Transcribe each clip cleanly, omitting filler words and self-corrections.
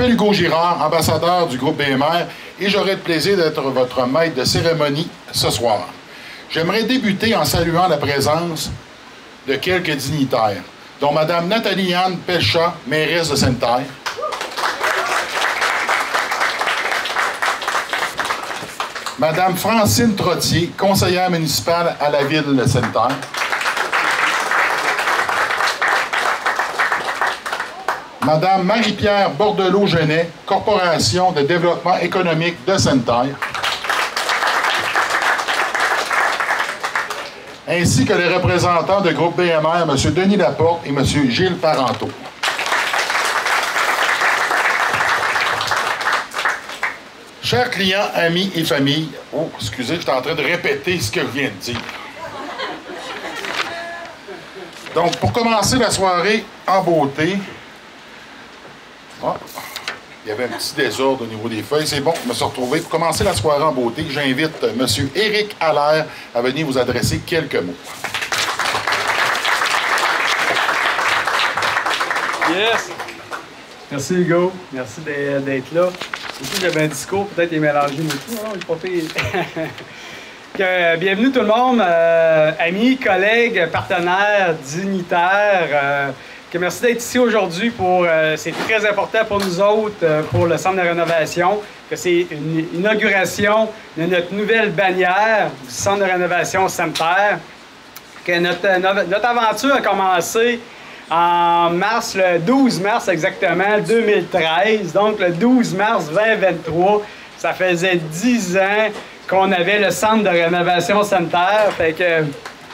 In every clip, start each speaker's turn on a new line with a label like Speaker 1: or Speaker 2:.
Speaker 1: m'appelle Hugo Girard, ambassadeur du groupe BMR, et j'aurai le plaisir d'être votre maître de cérémonie ce soir. J'aimerais débuter en saluant la présence de quelques dignitaires, dont Mme Nathalie-Anne Pelchat, mairesse de Sainte-Terre, Mme Francine Trottier, conseillère municipale à la ville de Sainte-Terre, Mme Marie-Pierre Bordelot-Genet, Corporation de développement économique de Sainte-Terre, ainsi que les représentants du groupe BMR, M. Denis Laporte et M. Gilles Parenteau. Chers clients, amis et familles, oh, excusez, j'étais en train de répéter ce que je viens de dire. Donc, pour commencer la soirée en beauté, oh, il y avait un petit désordre au niveau des feuilles. C'est bon, je me suis retrouvé. Pour commencer la soirée en beauté, j'invite M. Éric Allaire à venir vous adresser quelques mots.
Speaker 2: Yes! Merci Hugo, merci d'être là. Aussi, j'avais un discours, peut-être il est mélangé, mais tout, non, il est pas pire. Bienvenue tout le monde, amis, collègues, partenaires, dignitaires. Merci d'être ici aujourd'hui. C'est très important pour nous autres, pour le Centre de rénovation, que c'est une inauguration de notre nouvelle bannière du Centre de rénovation Sainte-Terre. Que notre aventure a commencé en mars, le 12 mars exactement, 2013. Donc, le 12 mars 2023, ça faisait 10 ans qu'on avait le Centre de rénovation Sainte-Terre. Fait que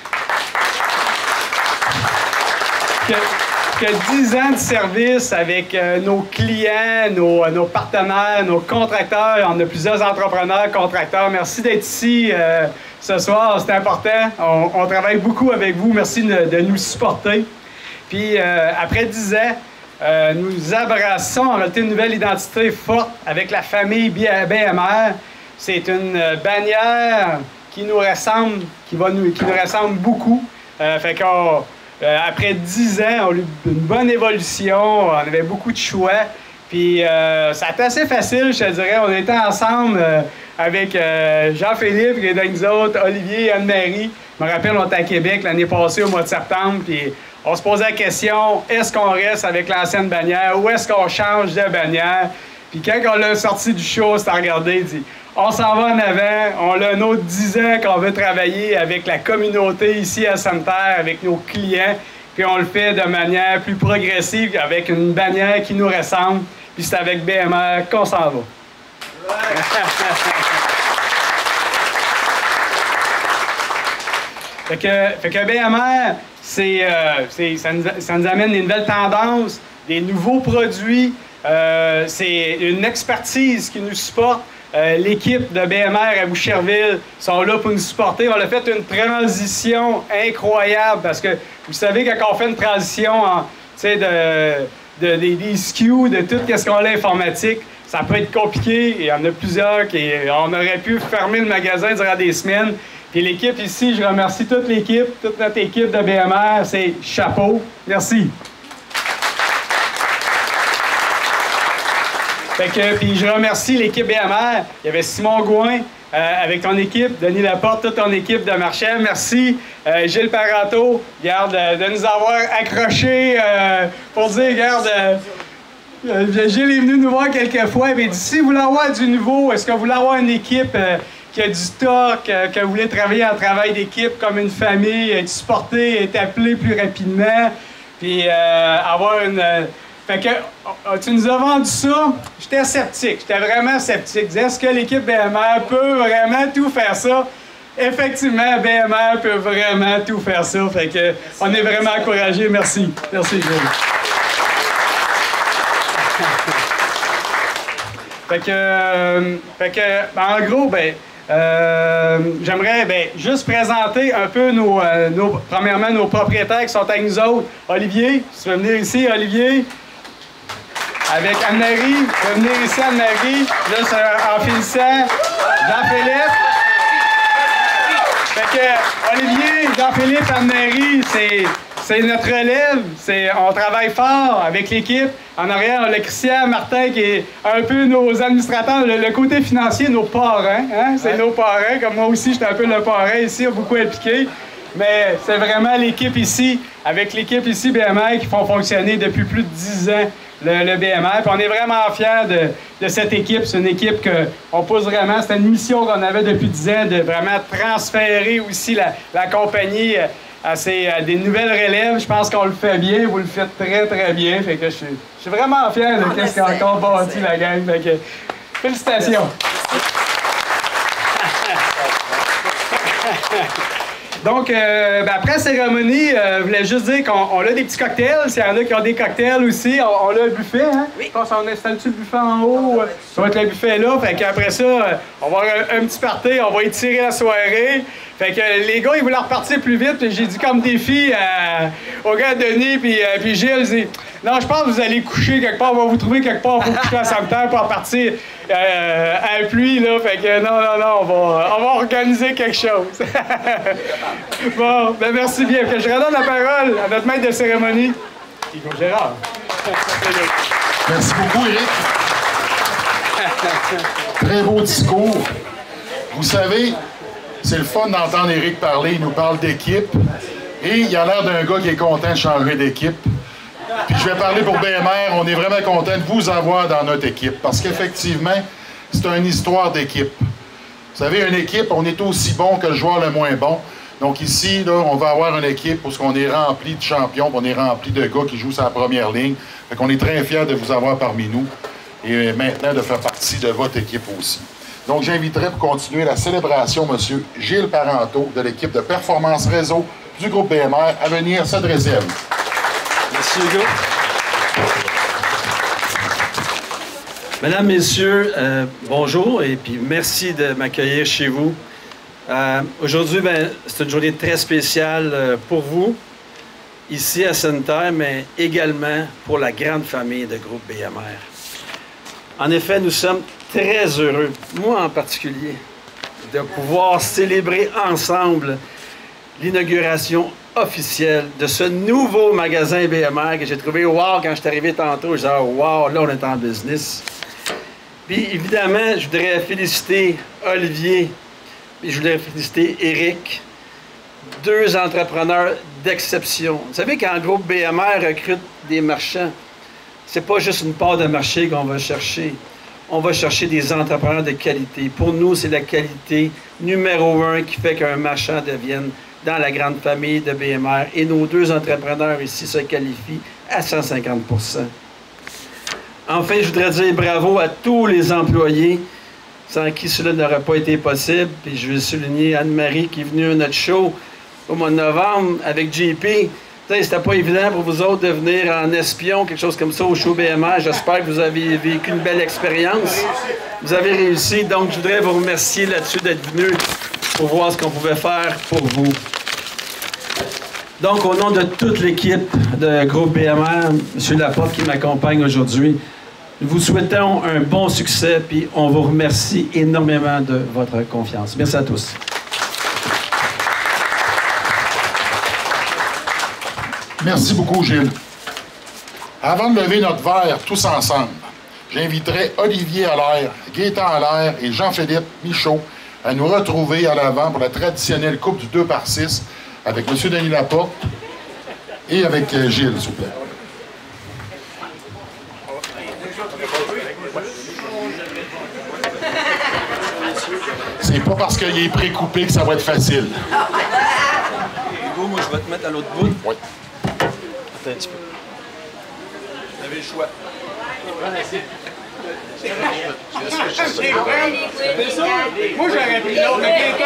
Speaker 2: 10 ans de service avec nos clients, nos partenaires, nos contracteurs. On a plusieurs entrepreneurs, contracteurs. Merci d'être ici ce soir, c'est important. On travaille beaucoup avec vous. Merci de nous supporter. Puis, après 10 ans, nous abraçons en réalité une nouvelle identité forte avec la famille BMR. C'est une bannière qui nous ressemble, qui nous ressemble beaucoup. Fait qu'on... après 10 ans, on a eu une bonne évolution, on avait beaucoup de choix. Puis ça a été assez facile, je te dirais. On était ensemble avec Jean-Philippe, qui est avec nous autres, Olivier et Anne-Marie. Je me rappelle, on était à Québec l'année passée, au mois de septembre. Puis on se posait la question, est-ce qu'on reste avec l'ancienne bannière ou est-ce qu'on change de bannière? Puis quand on l'a sorti du show, c'était regardé, dit on s'en va en avant, on a un autre 10 ans qu'on veut travailler avec la communauté ici à Sainte-Terre, avec nos clients, puis on le fait de manière plus progressive, avec une bannière qui nous ressemble, puis c'est avec BMR qu'on s'en va. Ouais. fait que BMR, ça nous amène des nouvelles tendances, des nouveaux produits, c'est une expertise qui nous supporte. L'équipe de BMR à Boucherville sont là pour nous supporter. On a fait une transition incroyable parce que vous savez, quand on fait une transition des SKU, de tout ce qu'on a informatique, ça peut être compliqué. Il y en a plusieurs on aurait pu fermer le magasin durant des semaines. Puis l'équipe ici, je remercie toute l'équipe, toute notre équipe de BMR. C'est chapeau. Merci. Puis je remercie l'équipe BMR. Il y avait Simon Gouin avec ton équipe, Denis Laporte, toute ton équipe de Marchand. Merci. Gilles Parenteau, garde, de nous avoir accrochés pour dire, regarde, Gilles est venu nous voir quelques fois. Il m'a dit, si vous voulez avoir du nouveau, est-ce que vous voulez avoir une équipe qui a du stock, que vous voulez travailler en travail d'équipe comme une famille, être supporté, être appelé plus rapidement, puis avoir une... Fait que tu nous as vendu ça, j'étais sceptique, j'étais vraiment sceptique. Est-ce que l'équipe BMR peut vraiment tout faire ça? Effectivement, BMR peut vraiment tout faire ça. Fait que on est vraiment encouragés. Merci. Merci, Gilles. En gros, j'aimerais juste présenter un peu premièrement nos propriétaires qui sont avec nous autres. Olivier, si tu veux venir ici, Olivier. Avec Anne-Marie, tu veux venir ici, Anne-Marie, juste en finissant. Jean-Philippe. Fait que Olivier, Jean-Philippe, Anne-Marie, c'est notre relève. On travaille fort avec l'équipe. En arrière, on a Christian Martin qui est un peu nos administrateurs. Le côté financier, nos parrains. Hein? C'est nos parrains. Comme moi aussi, j'étais un peu le parrain ici, a beaucoup impliqué. Mais c'est vraiment l'équipe ici, avec l'équipe ici BMR qui font fonctionner depuis plus de 10 ans le BMR. Puis on est vraiment fiers de cette équipe. C'est une équipe qu'on pousse vraiment. C'était une mission qu'on avait depuis 10 ans de vraiment transférer aussi la compagnie à des nouvelles relèves. Je pense qu'on le fait bien. Vous le faites très, très bien. Fait que je suis vraiment fier de ce qu'a encore bâti la gang. Fait que, félicitations! Donc, après la cérémonie, je voulais juste dire qu'on a des petits cocktails. S'il y en a qui ont des cocktails aussi, on a le buffet. Hein? Oui. Je pense qu'on installe-tu le buffet en haut? Ça va être le buffet là. Fait qu'après ça, on va avoir un petit party. On va étirer la soirée. Fait que les gars, ils voulaient repartir plus vite. J'ai dit comme défi au gars Denis puis Gilles, j'ai dit, non, je pense que vous allez coucher quelque part. On va vous trouver quelque part pour coucher à Sainte-Terre pour repartir à la pluie, là. Fait que non, on va organiser quelque chose. Bon, ben merci bien. Que je redonne la parole à notre maître de cérémonie, Hugo Gérard.
Speaker 1: Merci beaucoup, Éric. Très beau discours. Vous savez, c'est le fun d'entendre Éric parler. Il nous parle d'équipe. Et il a l'air d'un gars qui est content de changer d'équipe. Puis je vais parler pour BMR. On est vraiment content de vous avoir dans notre équipe. Parce qu'effectivement, c'est une histoire d'équipe. Vous savez, une équipe, on est aussi bon que le joueur le moins bon. Donc ici, là, on va avoir une équipe où on est rempli de champions, on est rempli de gars qui jouent sur la première ligne. Fait qu'on est très fiers de vous avoir parmi nous. Et maintenant, de faire partie de votre équipe aussi. Donc, j'inviterai pour continuer la célébration M. Gilles Parenteau de l'équipe de Performance Réseau du groupe BMR à venir s'adresser à vous.
Speaker 3: Merci, Hugo. Mesdames, Messieurs, bonjour et puis merci de m'accueillir chez vous. Aujourd'hui, c'est une journée très spéciale pour vous, ici à Sainte-Terre, mais également pour la grande famille de groupe BMR. En effet, nous sommes très heureux, moi en particulier, de pouvoir célébrer ensemble l'inauguration officielle de ce nouveau magasin BMR que j'ai trouvé wow quand je suis arrivé tantôt. Je disais, wow, là on est en business. Puis évidemment, je voudrais féliciter Olivier et je voudrais féliciter Éric, deux entrepreneurs d'exception. Vous savez, quand le groupe BMR recrute des marchands, c'est pas juste une part de marché qu'on va chercher. On va chercher des entrepreneurs de qualité. Pour nous, c'est la qualité numéro 1 qui fait qu'un marchand devienne dans la grande famille de BMR. Et nos deux entrepreneurs ici se qualifient à 150%. Enfin, je voudrais dire bravo à tous les employés sans qui cela n'aurait pas été possible. Puis je veux souligner Anne-Marie qui est venue à notre show au mois de novembre avec JP. C'était pas évident pour vous autres de venir en espion, quelque chose comme ça, au show BMR. J'espère que vous avez vécu une belle expérience. Vous avez réussi. Donc, je voudrais vous remercier là-dessus d'être venus pour voir ce qu'on pouvait faire pour vous. Donc, au nom de toute l'équipe de groupe BMR, M. Laporte qui m'accompagne aujourd'hui, nous vous souhaitons un bon succès, puis on vous remercie énormément de votre confiance. Merci à tous.
Speaker 1: Merci beaucoup, Gilles. Avant de lever notre verre tous ensemble, j'inviterai Olivier Allaire, Gaétan Allaire et Jean-Philippe Michaud à nous retrouver à l'avant pour la traditionnelle coupe du 2x6 avec M. Denis Laporte et avec Gilles, s'il vous plaît. C'est pas parce qu'il est pré-coupé que ça va être facile.
Speaker 3: Hugo, moi, je vais te mettre à l'autre bout.
Speaker 1: Oui.
Speaker 3: Attends un petit peu. Vous avez le choix.
Speaker 2: Moi, j'aurais pris l'autre.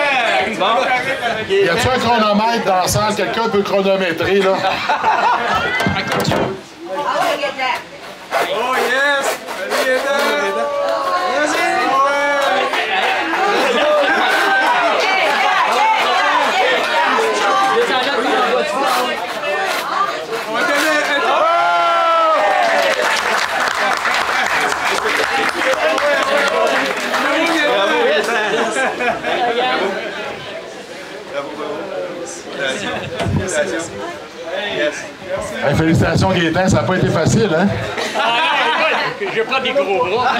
Speaker 1: Y a-t-il un chronomètre dans la salle? Quelqu'un peut chronométrer, là?
Speaker 2: Oh yes!
Speaker 1: Hey, félicitations, Gaétan, ça n'a pas été facile, hein?
Speaker 4: Je prends des gros bras.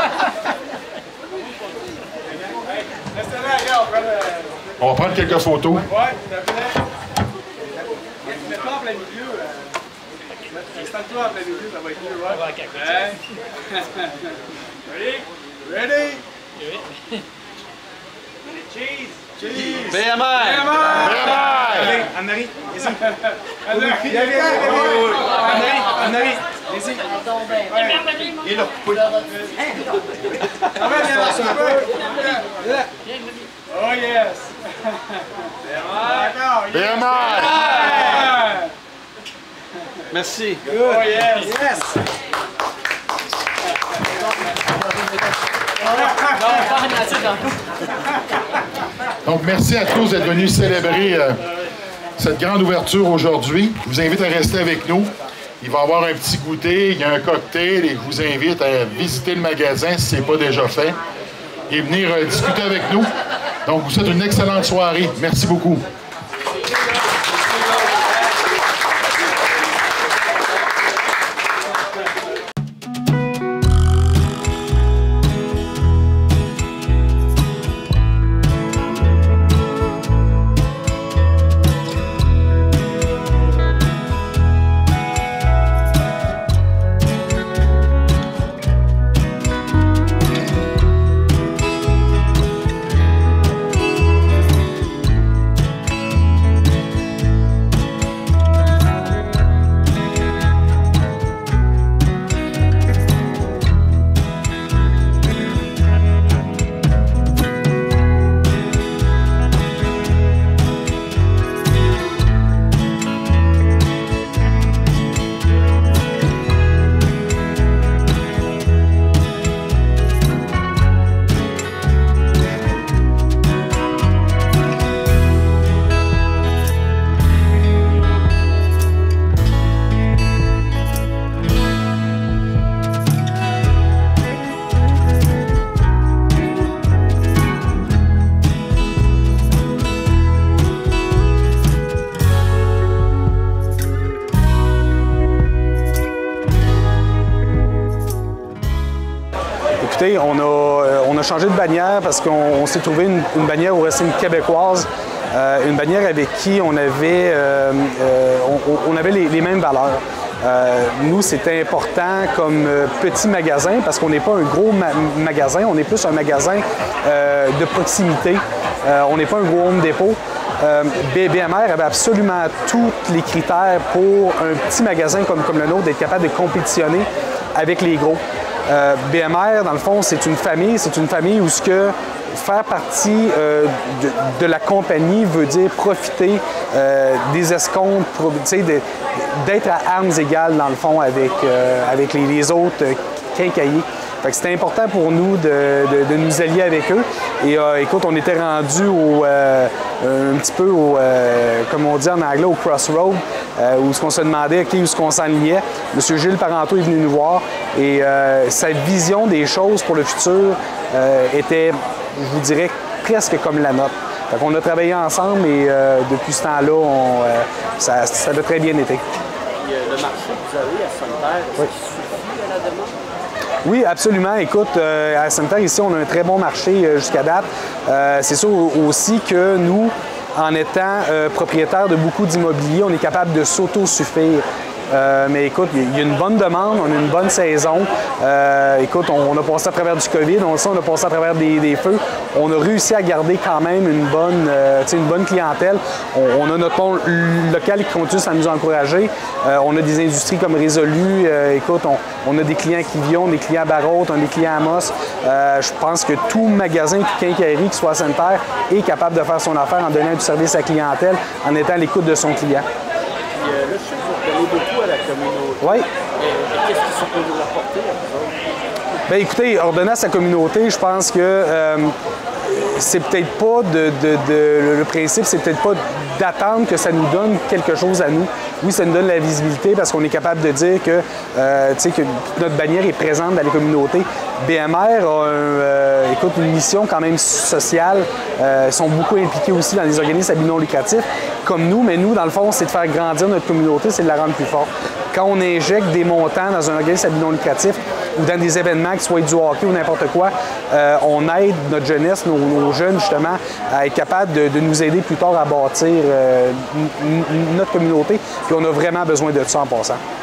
Speaker 1: On va prendre quelques photos.
Speaker 2: Ouais, s'il te plaît. Mets-toi en plein milieu. Installe-toi en plein milieu, ça va être mieux, ouais. Ready? Ready? Cheese! Cheese!
Speaker 3: BMR!
Speaker 1: BMR!
Speaker 2: Anne-Marie, ici. Anne-Marie, Anne-Marie, ici. Il est là. Oh yes!
Speaker 1: BMR!
Speaker 3: Merci.
Speaker 2: Oh yes! Yes!
Speaker 1: Donc, merci à tous d'être venus célébrer cette grande ouverture aujourd'hui. Je vous invite à rester avec nous. Il va y avoir un petit goûter, il y a un cocktail et je vous invite à visiter le magasin si ce n'est pas déjà fait et venir discuter avec nous. Donc, vous souhaite une excellente soirée. Merci beaucoup.
Speaker 5: On a changé de bannière parce qu'on s'est trouvé une bannière au Racing québécoise, une bannière avec qui on avait les mêmes valeurs. Nous, c'était important comme petit magasin parce qu'on n'est pas un gros magasin, on est plus un magasin de proximité. On n'est pas un gros Home Depot. BMR avait absolument tous les critères pour un petit magasin comme le nôtre d'être capable de compétitionner avec les gros. BMR, dans le fond, c'est une famille où ce que faire partie de la compagnie veut dire profiter des escomptes, d'être à armes égales, dans le fond, avec les autres quincailliers. C'était important pour nous de nous allier avec eux. Et écoute, on était rendu un petit peu comme on dit en anglais, au crossroad, où on se demandait où est-ce qu'on s'enlignait. M. Gilles Parenteau est venu nous voir et sa vision des choses pour le futur était, je vous dirais, presque comme la nôtre. On a travaillé ensemble et depuis ce temps-là, ça a très bien été.
Speaker 6: Le marché que vous avez à Sainte-Terre, est-ce qu'il suffit à la demande?
Speaker 5: Oui, absolument. Écoute, à Sainte-Terre, ici, on a un très bon marché jusqu'à date. C'est sûr aussi que nous, en étant propriétaires de beaucoup d'immobilier, on est capable de s'autosuffire. Mais écoute, il y a une bonne demande, on a une bonne saison. Écoute, on a passé à travers du COVID, on a passé à travers des feux. On a réussi à garder quand même une bonne clientèle. On a notre pont local qui continue à nous encourager. On a des industries comme Résolu. Écoute, on a des clients qui viennent, des clients Barrault, on a des clients Amos. Je pense que tout magasin, toute quincaillerie qui soit à Sainte-Terre est capable de faire son affaire en donnant du service à la clientèle, en étant à l'écoute de son client.
Speaker 6: Là, je sais que vous donnez beaucoup à la communauté.
Speaker 5: Oui.
Speaker 6: Qu'est-ce qu'ils sont pour vous apporter à vous autres?
Speaker 5: Bien, écoutez, ordonnant sa communauté, je pense que c'est peut-être pas le principe, c'est peut-être pas d'attendre que ça nous donne quelque chose à nous. Oui, ça nous donne la visibilité parce qu'on est capable de dire que, que notre bannière est présente dans les communautés. BMR a écoute, une mission quand même sociale. Ils sont beaucoup impliqués aussi dans les organismes à but non lucratif. comme nous, mais nous, dans le fond, c'est de faire grandir notre communauté, c'est de la rendre plus forte. Quand on injecte des montants dans un organisme à but non lucratif ou dans des événements, que ce soit du hockey ou n'importe quoi, on aide notre jeunesse, nos jeunes, justement, à être capables de nous aider plus tard à bâtir notre communauté. Puis on a vraiment besoin de ça en passant.